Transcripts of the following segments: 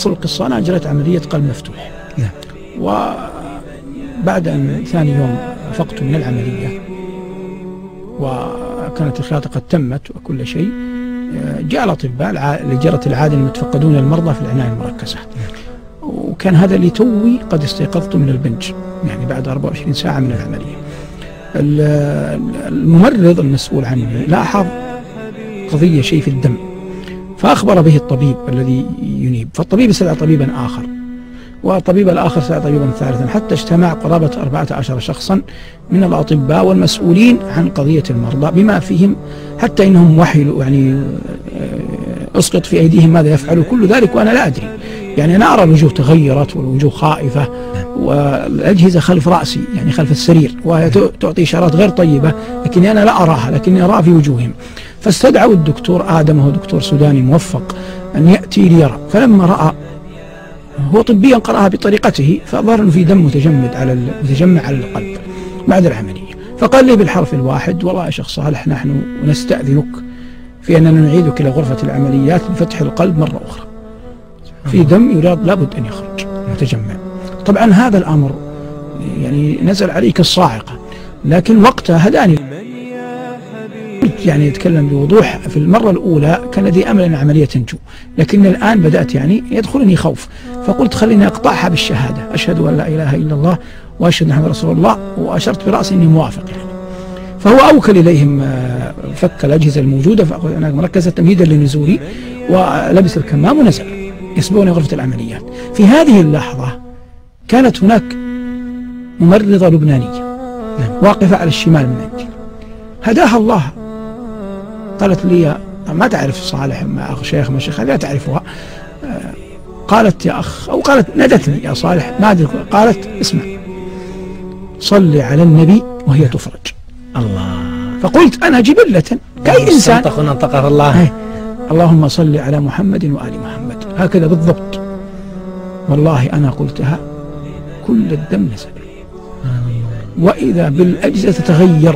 أصل القصة أنا أجريت عملية قلب مفتوح. وبعد أن ثاني يوم أفقت من العملية وكانت الخياطة قد تمت وكل شيء، جاء الأطباء لجرة العادة المتفقدون المرضى في العناية المركزة، وكان هذا اللي توي قد استيقظت من البنج يعني بعد 24 ساعة من العملية. الممرض المسؤول عنه لاحظ قضية شيء في الدم، فأخبر به الطبيب الذي ينيب، فالطبيب استدعى طبيبا آخر، والطبيب الآخر استدعى طبيبا ثالثا، حتى اجتمع قرابة 14 شخصا من الأطباء والمسؤولين عن قضية المرضى، بما فيهم حتى إنهم وحلوا يعني أسقط في أيديهم ماذا يفعلوا كل ذلك وأنا لا أدري. يعني أنا أرى الوجوه تغيرت والوجوه خائفة والأجهزة خلف رأسي يعني خلف السرير، وهي تعطي إشارات غير طيبة لكني أنا لا أراها، لكني أراها في وجوههم. فاستدعوا الدكتور آدم، وهو دكتور سوداني موفق، أن يأتي ليرى. فلما رأى، هو طبيا قرأها بطريقته، فظهر أنه في دم متجمع على القلب بعد العملية. فقال لي بالحرف الواحد: والله يا شيخ صالح، نحن نستأذنك في أننا نعيدك إلى غرفة العمليات لفتح القلب مرة أخرى، في دم يراد لابد أن يخرج متجمع. طبعا هذا الأمر يعني نزل عليك الصاعقة، لكن وقتها هداني يعني يتكلم بوضوح. في المرة الأولى كان لدي أمل أن العملية تنجو، لكن الآن بدأت يعني يدخلني خوف، فقلت خليني أقطعها بالشهادة: أشهد أن لا إله إلا الله وأشهد أن محمد رسول الله، وأشرت برأسي أني موافق يعني. فهو أوكل إليهم فك الأجهزة الموجودة، فأخذ أنا مركزة تمهيدا لنزولي، ولبس الكمام ونزل يسبقوني غرفة العمليات. في هذه اللحظة كانت هناك ممرضة لبنانية واقفة على الشمال من عندي، هداها الله، قالت لي: ما تعرف صالح ما أخ شيخ ما شيخ، لا تعرفها. قالت: يا أخ، أو قالت نادتني: يا صالح، ما أدري. قالت: اسمع، صلي على النبي وهي تفرج. الله. فقلت أنا جبلة كأي إنسان نطقها الله: اللهم صل على محمد وآل محمد، هكذا بالضبط. والله أنا قلتها كل الدم نزل، وإذا بالأجهزة تتغير،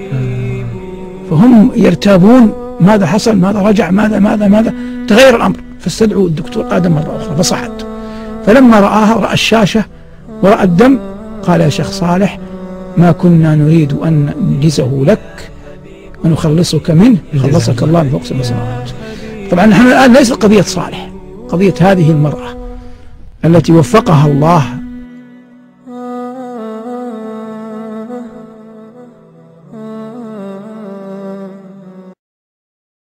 فهم يرتابون ماذا حصل، ماذا رجع، ماذا تغير الأمر. فاستدعوا الدكتور آدم مرة أخرى فصعد، فلما رآها رأى الشاشة ورأى الدم قال: يا شيخ صالح، ما كنا نريد أن ننجزه لك ونخلصك منه، خلصك الله من فوق سبع سماوات. طبعا نحن الآن ليس قضية صالح، قضية هذه المرأة التي وفقها الله